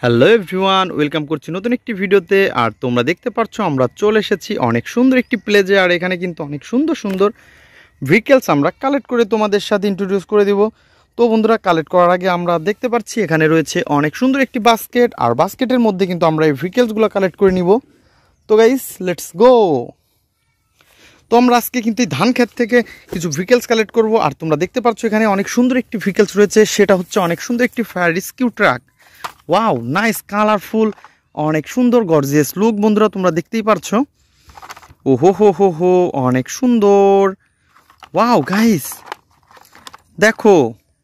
Hello everyone, welcome করছি নতুন একটি ভিডিওতে। আর তোমরা দেখতে পাচ্ছ আমরা চলে এসেছি অনেক সুন্দর একটি প্লেজে। আর এখানে কিন্তু অনেক সুন্দর সুন্দর ভেহিকেলস আমরা কালেক্ট করে তোমাদের সাথে ইন্ট্রোডিউস করে দিব। তো বন্ধুরা, কালেক্ট করার আগে আমরা দেখতে পাচ্ছি এখানে রয়েছে অনেক সুন্দর একটি বাস্কেট, আর বাস্কেটের মধ্যে কিন্তু আমরা এই ভেহিকেলসগুলো কালেক্ট করে নিব। তো গাইস, লেটস গো। তো আমরা আজকে কিন্তু এই ধান ক্ষেত থেকে কিছু ভেহিকেলস কালেক্ট করব। আর তোমরা দেখতে পাচ্ছ এখানে অনেক সুন্দর একটি ভেহিকেলস রয়েছে, সেটা হচ্ছে অনেক সুন্দর একটি fire rescue truck. Wow, nice, colourful, অনেক সুন্দর গর্জিয়াস লুক। বন্ধুরা তোমরা দেখতেই পারছো, ওহো হো হো হো, অনেক সুন্দর। ওয়াও গাইস, দেখো।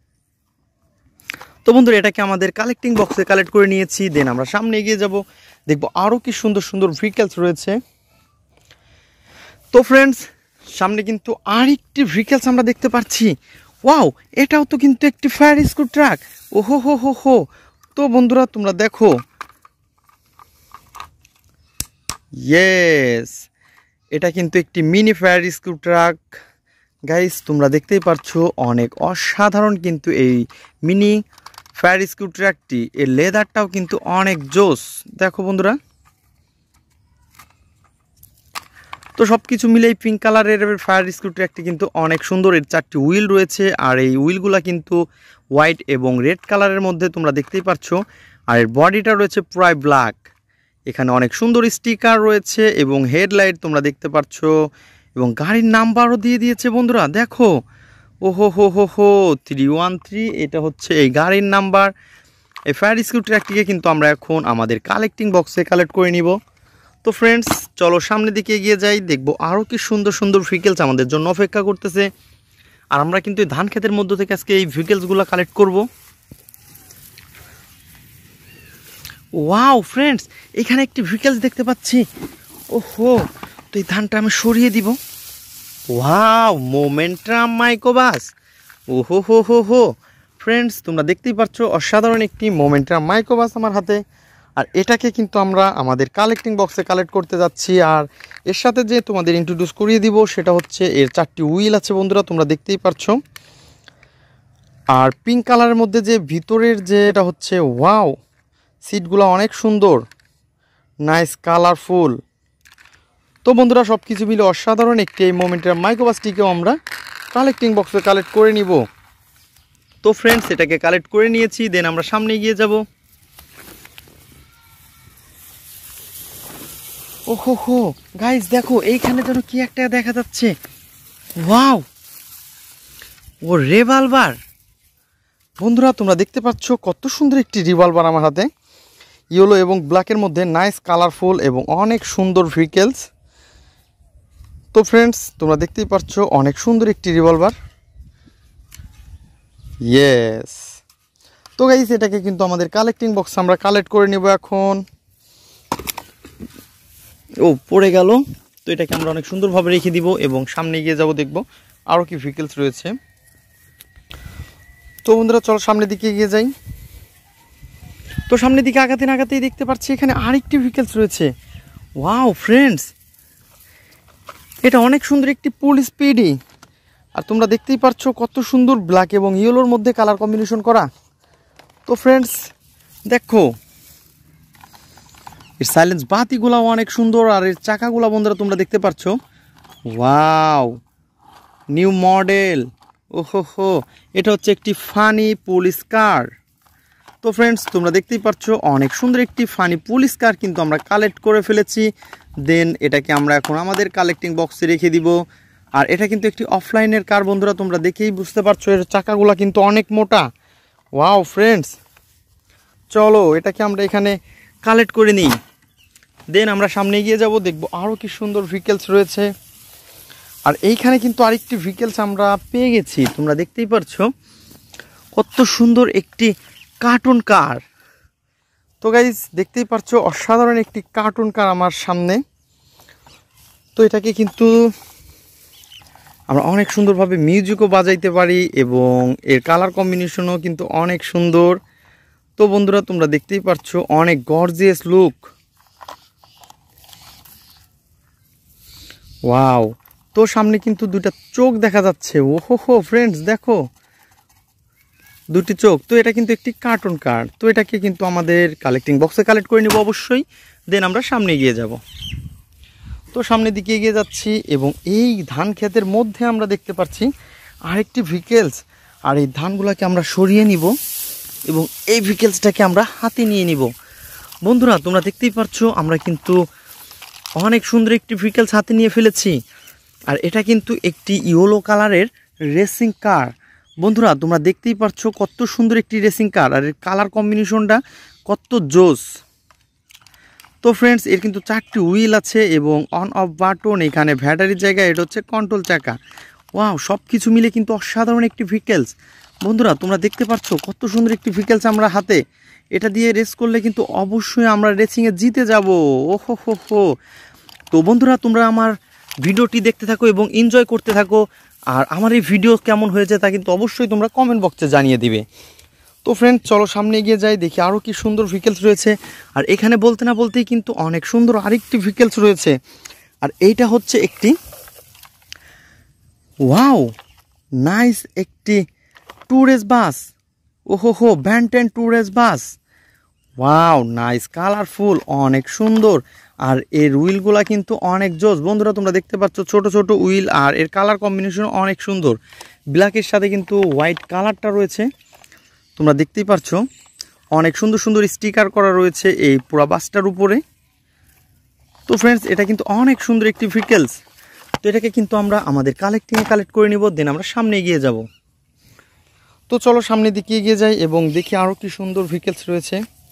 তো বন্ধুরা, এটাকে আমাদের কালেক্টিং বক্সে কালেক্ট করে নিয়েছি। দেন আমরা সামনে এগিয়ে যাব, দেখবো আরও কি সুন্দর সুন্দর ভেহিকেলস রয়েছে। তো ফ্রেন্ডস, সামনে কিন্তু আরেকটি ভেহিকেলস আমরা দেখতে পাচ্ছি। ওয়াও, এটাও তো কিন্তু একটি ফায়ার রেস্কিউ ট্রাক। ওহো হো হো হো। তো বন্ধুরা তোমরা দেখো, ইয়েস, এটা কিন্তু একটি mini fire rescue truck. Guys তোমরা দেখতেই পারছো, অনেক অসাধারণ কিন্তু এই মিনি ফায়ার রেস্কিউ ট্রাকটি। এর লেদারটাও কিন্তু অনেক জোস। দেখো বন্ধুরা, তো সব কিছু মিলে এই পিঙ্ক কালারের ফায়ার রেস্কিউ ট্রাকটি কিন্তু অনেক সুন্দর। এর 4টি হুইল রয়েছে, আর এই হুইলগুলা কিন্তু হোয়াইট এবং রেড কালারের মধ্যে তোমরা দেখতেই পাচ্ছ। আর এর বডিটা রয়েছে প্রায় ব্ল্যাক। এখানে অনেক সুন্দর স্টিকার রয়েছে এবং হেডলাইট তোমরা দেখতে পাচ্ছ, এবং গাড়ির নাম্বারও দিয়ে দিয়েছে। বন্ধুরা দেখো, ওহো হো হো হো, 313, এটা হচ্ছে এই গাড়ির নাম্বার। এই ফায়ার রেস্কিউ ট্রাকটিকে কিন্তু আমরা এখন আমাদের কালেক্টিং বক্সে কালেক্ট করে নিব। তো ফ্রেন্ডস, চলো সামনের দিকে এগিয়ে যাই, দেখবো আরও কি সুন্দর সুন্দর ভেহিকেলস আমাদের জন্য অপেক্ষা করতেছে। আর আমরা কিন্তু এই ধান ক্ষেতের মধ্য থেকে আজকে এই ভেহিকেলসগুলো কালেক্ট করব। ওয়াও ফ্রেন্ডস, এখানে একটি ভেহিকেলস দেখতে পাচ্ছি। ওহো, তো এই ধানটা আমি সরিয়ে দিব। Wow, momentum microbus. ওহো হো হো হো। ফ্রেন্ডস তোমরা দেখতেই পাচ্ছ, অসাধারণ একটি মোমেন্টাম মাইক্রোবাস আমার হাতে। আর এটাকে কিন্তু আমরা আমাদের কালেক্টিং বক্সে কালেক্ট করতে যাচ্ছি। আর এর সাথে যে তোমাদের ইন্ট্রোডিউস করিয়ে দিব, সেটা হচ্ছে এর 4টি হুইল আছে। বন্ধুরা তোমরা দেখতেই পাচ্ছ, আর পিঙ্ক কালারের মধ্যে যে ভিতরের যে এটা হচ্ছে, ওয়াও, সিটগুলো অনেক সুন্দর, নাইস, কালারফুল। তো বন্ধুরা, সব কিছু মিলে অসাধারণ একটি এই মোমেন্টাম মাইক্রোবাসটিকেও আমরা কালেক্টিং বক্সে কালেক্ট করে নিব। তো ফ্রেন্ডস, এটাকে কালেক্ট করে নিয়েছি। দেন আমরা সামনে এগিয়ে যাব। ওহো হো গাইস, দেখো এইখানে যেন কি একটা দেখা যাচ্ছে। ওয়াও, ও রিভলভার। বন্ধুরা তোমরা দেখতে পাচ্ছ, কত সুন্দর একটি রিভলভার আমার হাতে, ইয়েলো এবং ব্ল্যাকের মধ্যে, নাইস, কালারফুল এবং অনেক সুন্দর ভেহিকেলস। তো ফ্রেন্ডস তোমরা দেখতেই পাচ্ছ, অনেক সুন্দর একটি রিভলভার। ইয়েস। তো গাইস, এটাকে কিন্তু আমাদের কালেক্টিং বক্স আমরা কালেক্ট করে নিব এখন। ও পড়ে গেল। তো এটাকে আমরা অনেক সুন্দরভাবে রেখে দিব এবং সামনে গিয়ে যাব, দেখব আরও কি ভেহিকেলস রয়েছে। তো বন্ধুরা চলো সামনের দিকে এগিয়ে যাই। তো সামনের দিকে আগাতে না আগাতেই দেখতে পাচ্ছি এখানে আরেকটি ভেহিকেলস রয়েছে। ওয়াও ফ্রেন্ডস, এটা অনেক সুন্দর একটি পুলিশ স্পিডি। আর তোমরা দেখতেই পাচ্ছ কত সুন্দর ব্ল্যাক এবং ইয়েলোর মধ্যে কালার কম্বিনেশন করা। তো ফ্রেন্ডস দেখো, এর সাইলেন্স বাতিগুলাও অনেক সুন্দর, আর এর চাকাগুলা বন্ধুরা তোমরা দেখতে পাচ্ছ। Wow, new model. ওহো হো, এটা হচ্ছে একটি ফানি পুলিশ কার। তো ফ্রেন্ডস তোমরা দেখতেই পাচ্ছ, অনেক সুন্দর একটি ফানি পুলিশ কার কিন্তু আমরা কালেক্ট করে ফেলেছি। দেন এটাকে আমরা এখন আমাদের কালেক্টিং বক্সে রেখে দিব। আর এটা কিন্তু একটি অফলাইনের কার। বন্ধুরা তোমরা দেখেই বুঝতে পারছো, এর চাকাগুলা কিন্তু অনেক মোটা। ওয়াও ফ্রেন্ডস, চলো এটাকে আমরা এখানে কালেক্ট করে নিই। দেন আমরা সামনে এগিয়ে যাব, দেখব আরও কি সুন্দর ভেহিকেলস রয়েছে। আর এইখানে কিন্তু আরেকটি ভেহিকেলস আমরা পেয়ে গেছি। তোমরা দেখতেই পারছো, কত সুন্দর একটি কার্টুন কার। তো গাইজ দেখতেই পারছো, অসাধারণ একটি কার্টুন কার আমার সামনে। তো এটাকে কিন্তু আমরা অনেক সুন্দরভাবে মিউজিকও বাজাইতে পারি এবং এর কালার কম্বিনেশনও কিন্তু অনেক সুন্দর। তো বন্ধুরা তোমরা দেখতেই পাচ্ছ, অনেক গর্জিয়াস লুক। ওয়াও, তো সামনে কিন্তু দুটা চোখ দেখা যাচ্ছে। ওহো হো ফ্রেন্ডস দেখো, দুটি চোখ। তো এটা কিন্তু একটি কার্টুন কার। তো এটাকে কিন্তু আমাদের কালেক্টিং বক্সে কালেক্ট করে নিব অবশ্যই, দেন আমরা সামনে এগিয়ে যাব। তো সামনের দিকে এগিয়ে যাচ্ছি এবং এই ধান ক্ষেতের মধ্যে আমরা দেখতে পাচ্ছি আরেকটি ভিকেলস। আর এই ধানগুলোকে আমরা সরিয়ে নিব এবং এই ভিকেলসটাকে আমরা হাতে নিয়ে নিব। বন্ধুরা তোমরা দেখতেই পাচ্ছ আমরা কিন্তু অনেক সুন্দর একটি ভিকেলস হাতে নিয়ে ফেলেছি। আর এটা কিন্তু একটি ইয়েলো কালারের রেসিং কার। বন্ধুরা তোমরা দেখতেই পাচ্ছ কত সুন্দর একটি রেসিং কার, আর এর কালার কম্বিনেশনটা কত জোস। তো ফ্রেন্ডস এর কিন্তু 4টি হুইল আছে এবং অন অফ বাটন, এখানে ব্যাটারির জায়গায় এটা হচ্ছে কন্ট্রোল চাকা। ওয়াও, সব কিছু মিলে কিন্তু অসাধারণ একটি ভিকেলস। বন্ধুরা তোমরা দেখতে পাচ্ছ কত সুন্দর একটি ভিকেলস আমরা হাতে। এটা দিয়ে রেস করলে কিন্তু অবশ্যই আমরা রেসিংয়ে জিতে যাব। ওহো হো হো। তো বন্ধুরা তোমরা আমার ভিডিওটি দেখতে থাকো এবং এনজয় করতে থাকো। আর আমার এই ভিডিও কেমন হয়েছে তা কিন্তু অবশ্যই তোমরা কমেন্ট বক্সে জানিয়ে দিবে। তো ফ্রেন্ড চলো সামনে এগিয়ে যাই, দেখি আরও কি সুন্দর ভিকেলস রয়েছে। আর এখানে বলতে না বলতেই কিন্তু অনেক সুন্দর আরেকটি ভিকেলস রয়েছে। আর এইটা হচ্ছে একটি ওয়াও নাইস একটি ট্যুরিস্ট বাস। ওহো হো, ব্যান্টেন tourist bus. Wow nice, colourful, অনেক সুন্দর। আর এর হুইলগুলা কিন্তু অনেক জোস। বন্ধুরা তোমরা দেখতে পাচ্ছ ছোট ছোট হুইল, আর এর কালার কম্বিনেশন অনেক সুন্দর। ব্ল্যাকের সাথে কিন্তু হোয়াইট কালারটা রয়েছে, তোমরা দেখতেই পাচ্ছ। অনেক সুন্দর সুন্দর স্টিকার করা রয়েছে এই পুরো বাসটার উপরে। তো ফ্রেন্ডস এটা কিন্তু অনেক সুন্দর একটি ভিকেলস। তো এটাকে কিন্তু আমরা আমাদের কালেক্টিংয়ে কালেক্ট করে নিব, দেন আমরা সামনে এগিয়ে যাব। তো চলো সামনের দিকে এগিয়ে যাই এবং দেখি আরও কি সুন্দর ভিকেলস রয়েছে।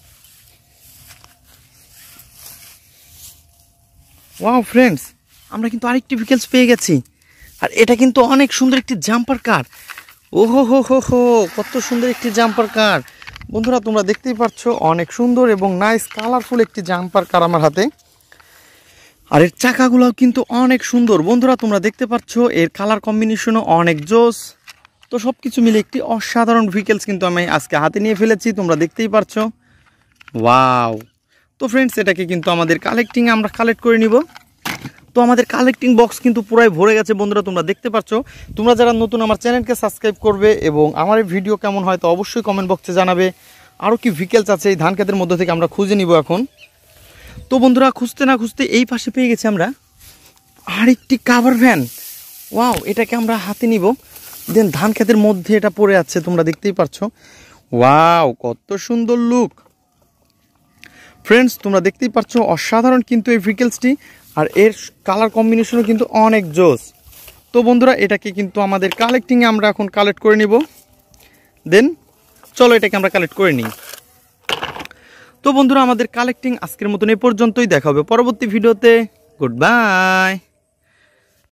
ওয়াও ফ্রেন্ডস, আমরা কিন্তু আরেকটি ভিকেলস পেয়ে গেছি। আর এটা কিন্তু অনেক সুন্দর একটি জাম্পার কার। ওহো হো হো হো, কত সুন্দর একটি জাম্পার কার। বন্ধুরা তোমরা দেখতেই পাচ্ছ অনেক সুন্দর এবং নাইস কালারফুল একটি জাম্পার কার আমার হাতে। আর এর চাকাগুলোও কিন্তু অনেক সুন্দর। বন্ধুরা তোমরা দেখতে পাচ্ছ এর কালার কম্বিনেশনও অনেক জোস। তো সব কিছু মিলে একটি অসাধারণ ভিকেলস কিন্তু আমি আজকে হাতে নিয়ে ফেলেছি, তোমরা দেখতেই পাচ্ছ। ওয়াও। তো ফ্রেন্ডস এটাকে কিন্তু আমাদের কালেক্টিংয়ে আমরা কালেক্ট করে নিব। তো আমাদের কালেক্টিং বক্স কিন্তু পুরাই ভরে গেছে। বন্ধুরা তোমরা দেখতে পাচ্ছ। তোমরা যারা নতুন আমার চ্যানেলকে সাবস্ক্রাইব করবে এবং আমার এই ভিডিও কেমন হয় তো অবশ্যই কমেন্ট বক্সে জানাবে। আরও কি ভিকেলস আছে এই ধান ক্ষেতের মধ্যে থেকে আমরা খুঁজে নিব এখন। তো বন্ধুরা খুঁজতে না খুঁজতে এই পাশে পেয়ে গেছি আমরা আরেকটি কাভার ভ্যান। ওয়াও, এটাকে আমরা হাতে নিব, দেন ধান ক্ষেতের মধ্যে এটা পড়ে আছে, তোমরা দেখতেই পাচ্ছ। ওয়াও, কত সুন্দর লুক। ফ্রেন্ডস তোমরা দেখতেই পাচ্ছ অসাধারণ কিন্তু এই ভিকেলসটি। আর এর কালার কম্বিনেশনও কিন্তু অনেক জোস। তো বন্ধুরা এটাকে কিন্তু আমাদের কালেক্টিংয়ে আমরা এখন কালেক্ট করে নিব, দেন চলো এটাকে আমরা কালেক্ট করে নিই। তো বন্ধুরা আমাদের কালেক্টিং আজকের মতন এই পর্যন্তই। দেখা হবে পরবর্তী ভিডিওতে। Good by.